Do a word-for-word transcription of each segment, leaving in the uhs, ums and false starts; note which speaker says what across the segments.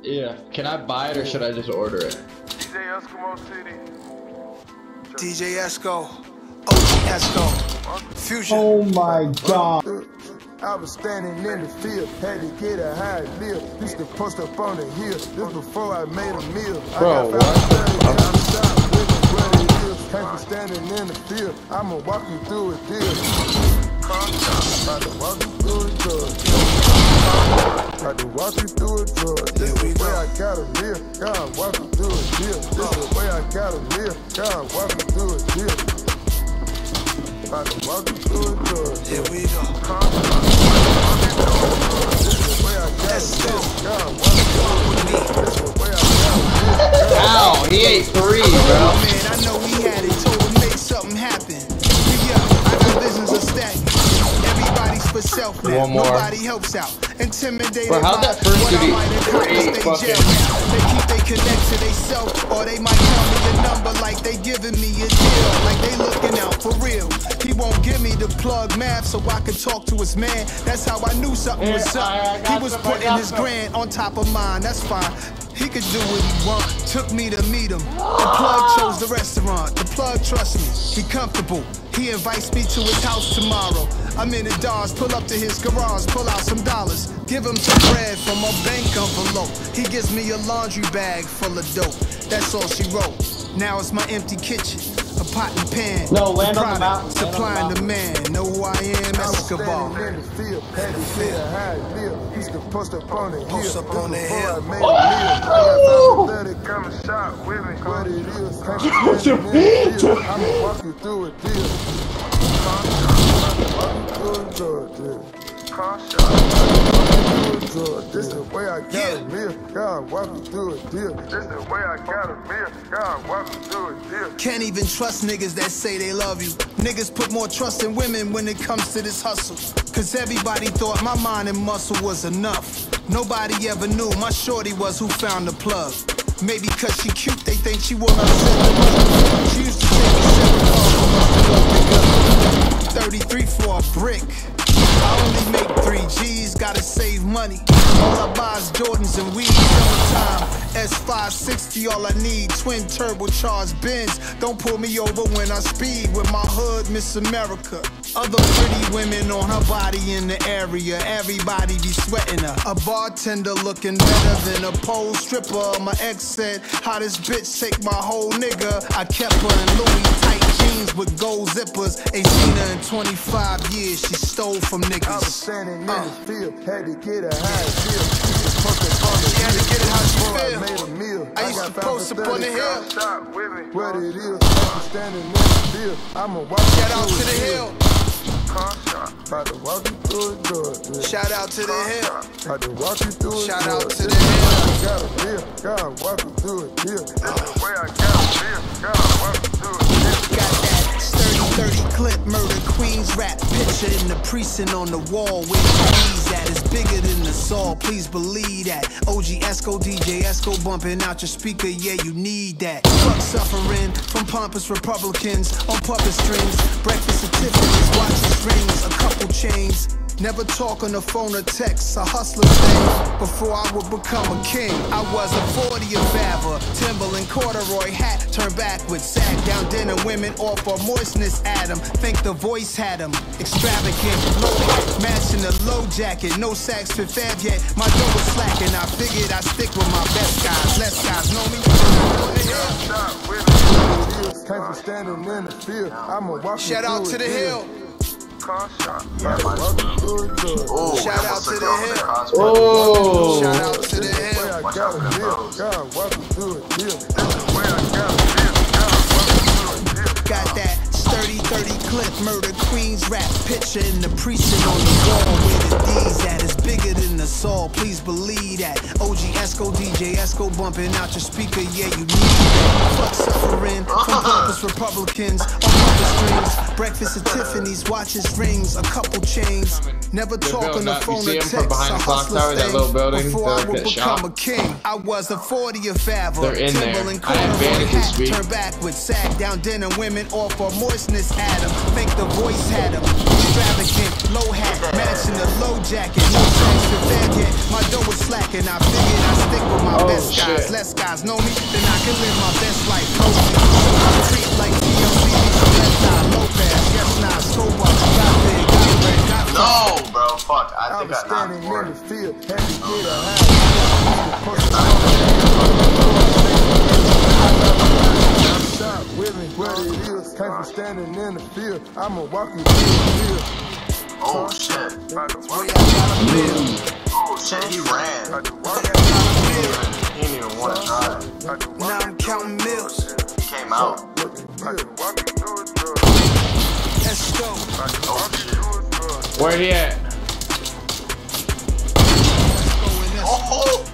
Speaker 1: Yeah. Can I buy it or should I just order it?
Speaker 2: D J Eskimo City.
Speaker 3: D J Esco. O G Esco. Fusion.
Speaker 4: Oh my god.
Speaker 2: I was standing in the field, had to get a high meal. Used to post up on the hill, this before I made a meal.
Speaker 1: Bro, what?
Speaker 2: Came from standing in the field, I'ma walk you through a deal. About to walk you through a drug. About to walk you through a drug. This is the way I gotta live, God walk you through a deal. This is the way I gotta live, God walk you through a deal. About to walk you through a drug.
Speaker 3: Here we go.
Speaker 1: Ow, he ate three, bro.
Speaker 3: Man, I know we had it, told him make something happen. Yeah, I got business of stacking. Everybody's for self now.
Speaker 1: One more.
Speaker 3: Nobody helps out. Intimidated
Speaker 1: Bro, how'd that first
Speaker 3: what I
Speaker 1: dude
Speaker 3: might
Speaker 1: eat
Speaker 3: accomplish,
Speaker 1: three
Speaker 3: they
Speaker 1: fucking-
Speaker 3: jail now. They keep they connect to they self, or they might tell me a number like they giving me a deal, like they looking out for real. He won't give me the plug math so I could talk to his man. That's how I knew something was up. He was putting his grand on top of mine, that's fine. He could do what he want, took me to meet him. The plug chose the restaurant, the plug trusts me. He comfortable, he invites me to his house tomorrow. I'm in the Dodge, pull up to his garage, pull out some dollars. Give him some bread from a bank envelope. He gives me a laundry bag full of dope. That's all she wrote. Now it's my empty kitchen, a pot and pan.
Speaker 4: No, land on the mountain.
Speaker 3: Supplying the man. Know who I am, Escobar.
Speaker 2: In the field, had to get a high meal. Used to post up on the hill.
Speaker 3: Post up on the hill.
Speaker 2: I made a meal. I got let it come and shop with me. What it is, can't stand in the field. I'ma walk you through a deal. Walk you through a drug deal. This is the way I gotta live. God walk you through a deal. This is the way I gotta live. God walk you through a deal.
Speaker 3: Can't even trust niggas that say they love you. Niggas put more trust in women when it comes to this hustle. Cause everybody thought my mind and muscle was enough. Nobody ever knew my shorty was who found the plug. Maybe cause she cute, they think she wanna send the money. She used to take me seven thirty-three for a brick. I only make three G's, gotta save money. All I buy is Jordans and weed summertime. S five sixty, all I need, twin turbocharged Benz. Don't pull me over when I speed with my hood, Miss America. Other pretty women on her body in the area, everybody be sweating her. A bartender looking better than a pole stripper. My ex said, how this bitch take my whole nigga. I kept her in Louis tight jeans with gold zippers. Ain't seen her in twenty-five years, she stole from niggas.
Speaker 2: I was standing in
Speaker 3: uh.
Speaker 2: the field, had to get a high deal.
Speaker 3: She had to get it how she
Speaker 2: I
Speaker 3: feel.
Speaker 2: made a meal.
Speaker 3: I used to post up on the hill.
Speaker 2: Shop with me. What it is, I'm standing in the field. I'ma walk you
Speaker 3: Shout out
Speaker 2: through
Speaker 3: to
Speaker 2: a
Speaker 3: the
Speaker 2: deal.
Speaker 3: hill.
Speaker 2: About to walk you through a drug deal.
Speaker 3: Shout out to the hill.
Speaker 2: About to walk you through a
Speaker 3: Shout
Speaker 2: drug
Speaker 3: out to
Speaker 2: deal.
Speaker 3: the hill.
Speaker 2: Gotta live, God walk you through a deal. This is the way I gotta live, God walk you through a deal.
Speaker 3: Got that sturdy thirty clip, murder queens rap picture in the precinct on the wall. Where the D's at is bigger than the saw. Please believe that. O G Esco, D J Esco bumping out your speaker. Yeah, you need that. Fuck suffering from pompous Republicans on puppet strings. Breakfast at Tiffany's, watches rings, a couple chains. Never talk on the phone or text, a hustler thing. Before I would become a king, I was a fortieth Fava. Timberland corduroy hat, turned backwards, sag down dinner, women offer moistness at him. Think the voice had him, extravagant, low hat, matching the low jacket. No sax fit fab yet, my dough was slacking. I figured I'd stick with my best guys. Less guys know me.
Speaker 2: Came from standing in the field. I'ma walk you
Speaker 3: Shout out to the hill.
Speaker 2: Oh,
Speaker 3: Shout out to the hill.
Speaker 1: Oh.
Speaker 3: Shout out to the hill.
Speaker 2: I gotta live, God walk you through a deal.
Speaker 3: Got that sturdy thirty clip, murder queens rap picture in the precinct on the wall. Where the D's at is bigger than the saw. Please believe that. O G Esco, D J Esco bumping out your speaker. Yeah, you need that. Fuck suffering from pompous Republicans on puppet strings. Breakfast at Tiffany's, watches rings, a couple chains. Never talk on the phone or text. A hustler thing. Before I would become a king, I was a fortieth Fava. Timberland corduroy hat, turned backwards, sag down dinner, women offer moistness at him. Think the voice had him. Extravagant, low hat, matching the low jacket. No sax for fed yet. My dough was slacking. I figured I'd stick with my my
Speaker 1: Oh,
Speaker 3: best
Speaker 1: shit.
Speaker 3: guys. Less guys know me, then I can live my best life. Cozy. So I treat like T L C. Left eye, Lopez. Yes, nah, scope up. Got big, got red, got
Speaker 5: No, bro, fuck. I
Speaker 2: I
Speaker 5: think
Speaker 2: was
Speaker 5: I knocked
Speaker 2: standing
Speaker 5: for
Speaker 2: in the
Speaker 5: it.
Speaker 2: field, had to get a shot with me, what it is. Came from standing in the field, I'ma walk you through the field.
Speaker 5: Oh, shit.
Speaker 3: Boy, I got a bill.
Speaker 5: Oh, shit, he ran.
Speaker 3: Boy, I got a bill.
Speaker 5: He didn't even want to drive.
Speaker 3: Now I'm counting mills.
Speaker 5: He came out.
Speaker 3: Let's go.
Speaker 5: Oh, shit.
Speaker 1: Where he at?
Speaker 3: Let's go in this.
Speaker 5: Oh!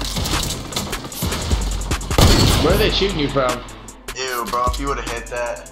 Speaker 1: Where are they shooting you from?
Speaker 5: Ew, bro, if you would have hit that.